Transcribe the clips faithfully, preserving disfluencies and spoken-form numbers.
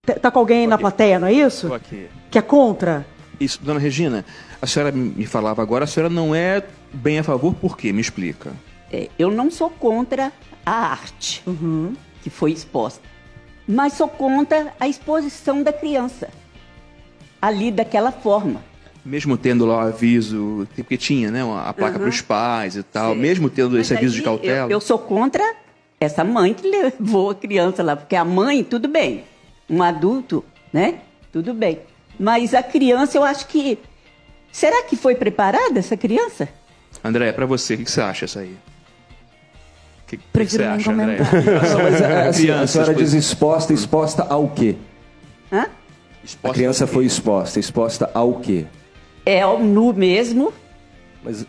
Tá com alguém na plateia, não é isso? Estou aqui. Que é contra? Isso, dona Regina, a senhora me falava agora, a senhora não é bem a favor, por quê? Me explica. É, eu não sou contra a arte Uhum. que foi exposta, mas sou contra a exposição da criança ali daquela forma. Mesmo tendo lá o aviso, porque tinha, né, a placa Uhum. para os pais e tal, Sim. mesmo tendo Mas esse aviso aí de cautela. Eu, eu sou contra essa mãe que levou a criança lá, porque a mãe, tudo bem, um adulto, né, tudo bem. Mas a criança, eu acho que... Será que foi preparada essa criança? André, para você, o que você acha isso aí? O que, que Prefiro você nem acha, André? comentar. Não, mas é, assim, a Crianças, senhora pois- diz exposta, exposta ao quê? Hã? Exposta A criança ao quê? foi exposta, exposta ao quê? É ao nu mesmo Mas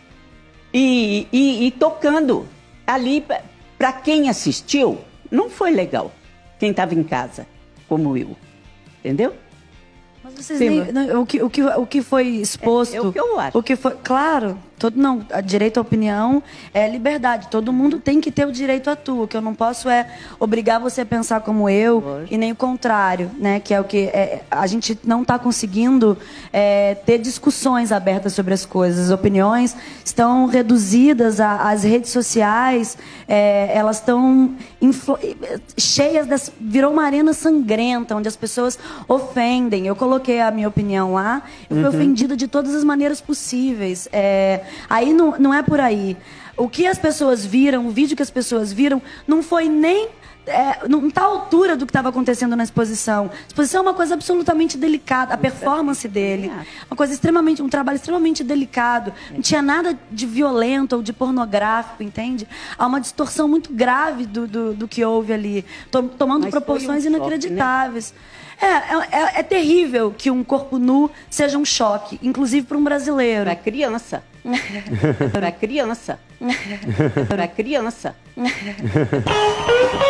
e, e, e tocando. Ali, para quem assistiu, não foi legal. Quem estava em casa, como eu. Entendeu? Mas vocês Sim, nem, não, o, que, o, que, o que foi exposto... É- é o que eu acho. O que foi, claro, todo, não, a direito à opinião é liberdade. Todo mundo tem que ter o direito à tua. O que eu não posso é obrigar você a pensar como eu Lógico. e nem o contrário, né? Que é o que é, a gente não está conseguindo é, ter discussões abertas sobre as coisas. As opiniões estão reduzidas a- às redes sociais, é, elas estão influ- cheias das... Virou uma arena sangrenta, onde as pessoas ofendem. Eu coloquei a minha opinião lá, eu fui ofendida de todas as maneiras possíveis. É, aí não, não é por aí. O que as pessoas viram, o vídeo que as pessoas viram, não foi nem... É, não está à altura do que estava acontecendo na exposição. A exposição é uma coisa absolutamente delicada. A performance dele, uma coisa extremamente, um trabalho extremamente delicado. Não tinha nada de violento ou de pornográfico, entende? Há uma distorção muito grave do, do, do que houve ali, to- tomando Mas foi proporções um choque, né? inacreditáveis. É, é, é- é terrível que um corpo nu seja um choque, inclusive para um brasileiro. Para criança. Para criança. Para criança.